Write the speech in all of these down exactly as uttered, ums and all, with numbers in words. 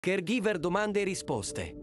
Caregiver domande e risposte.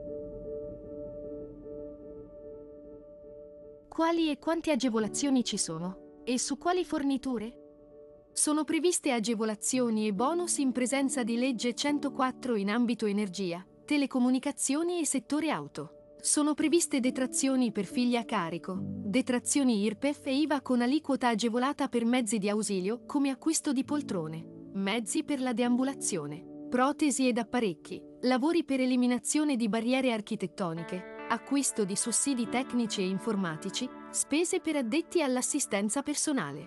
Quali e quante agevolazioni ci sono? E su quali forniture? Sono previste agevolazioni e bonus in presenza di legge centoquattro in ambito energia, telecomunicazioni e settore auto. Sono previste detrazioni per figli a carico, detrazioni I R P E F e I V A con aliquota agevolata per mezzi di ausilio come acquisto di poltrone, mezzi per la deambulazione, protesi ed apparecchi, lavori per eliminazione di barriere architettoniche, acquisto di sussidi tecnici e informatici, spese per addetti all'assistenza personale.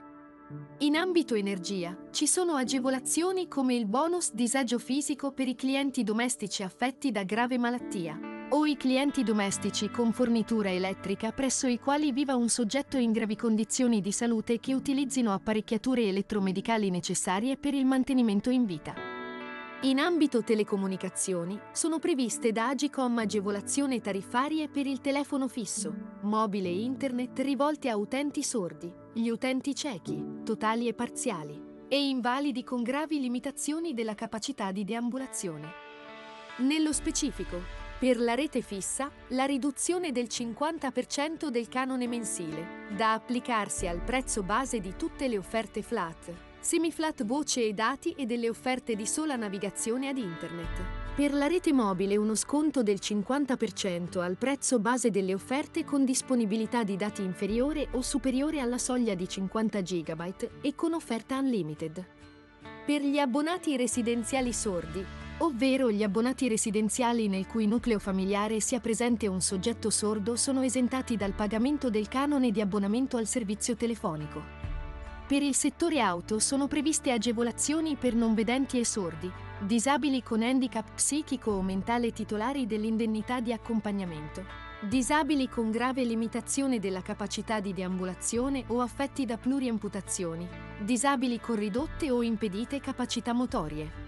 In ambito energia, ci sono agevolazioni come il bonus disagio fisico per i clienti domestici affetti da grave malattia o i clienti domestici con fornitura elettrica presso i quali viva un soggetto in gravi condizioni di salute che utilizzino apparecchiature elettromedicali necessarie per il mantenimento in vita. In ambito telecomunicazioni, sono previste da Agicom agevolazioni tariffarie per il telefono fisso, mobile e internet rivolte a utenti sordi, gli utenti ciechi, totali e parziali, e invalidi con gravi limitazioni della capacità di deambulazione. Nello specifico, per la rete fissa, la riduzione del cinquanta per cento del canone mensile, da applicarsi al prezzo base di tutte le offerte flat, semiflat voce e dati e delle offerte di sola navigazione ad internet. Per la rete mobile uno sconto del cinquanta per cento al prezzo base delle offerte con disponibilità di dati inferiore o superiore alla soglia di cinquanta gigabyte e con offerta unlimited. Per gli abbonati residenziali sordi, ovvero gli abbonati residenziali nel cui nucleo familiare sia presente un soggetto sordo, sono esentati dal pagamento del canone di abbonamento al servizio telefonico. Per il settore auto sono previste agevolazioni per non vedenti e sordi, disabili con handicap psichico o mentale titolari dell'indennità di accompagnamento, disabili con grave limitazione della capacità di deambulazione o affetti da pluriamputazioni, disabili con ridotte o impedite capacità motorie.